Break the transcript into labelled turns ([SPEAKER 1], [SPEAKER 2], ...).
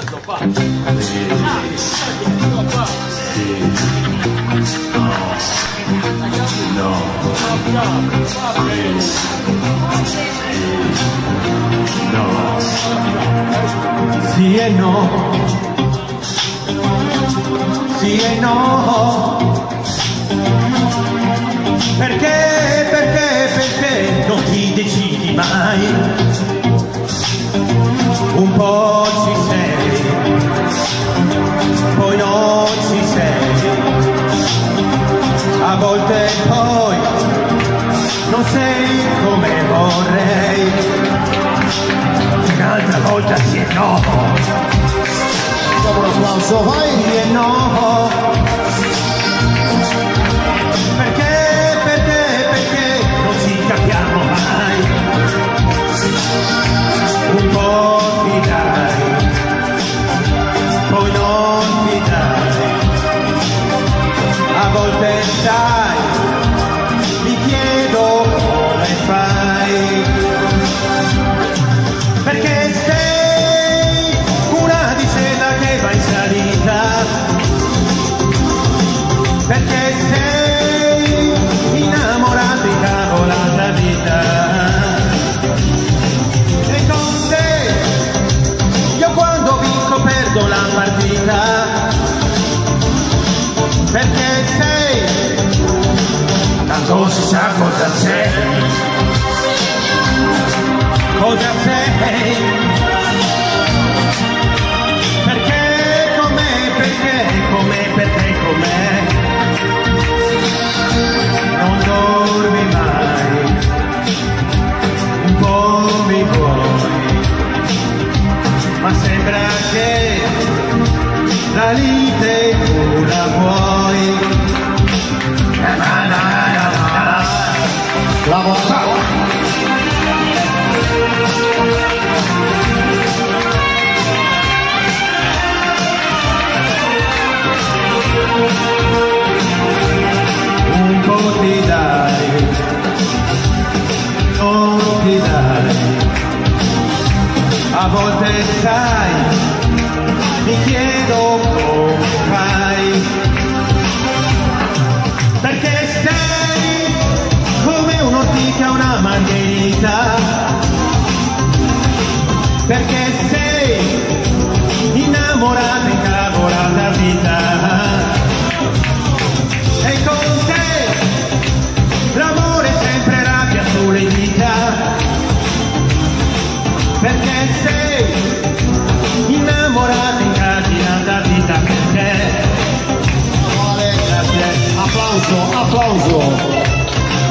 [SPEAKER 1] Sì e no, sì e no, perché non ti decidi mai, un po' ci sei, poi non ci sei, a volte poi non sei come vorrei, un'altra volta sì e no.
[SPEAKER 2] Dopo un applauso, vai!
[SPEAKER 1] Sì e no. Perché non ci capiamo mai. Un po' ti dai, poi non ti dai. A volte sai, mi chiedo come fai. Perché sei una discesa che va in salita, perché sei innamorato in cavolata vita, e con te io quando vinco perdo la partita, perché sei, tanto si sa cosa c'è. Cosa sei? Perché com'è, com'è? Non dormi mai, un po' mi vuoi, ma sembra che la lite tu la vuoi.
[SPEAKER 2] La vostra.
[SPEAKER 1] Un po' ti dai, non ti dai, a volte sai, mi chiedo come fai, perché sei come un'ortica, una margherita, perché sei innamorata, incavolata vita. E con te l'amore sempre rabbia sulle dita, perché sei innamorata, incardinata vita, perché.
[SPEAKER 2] Applauso, applauso.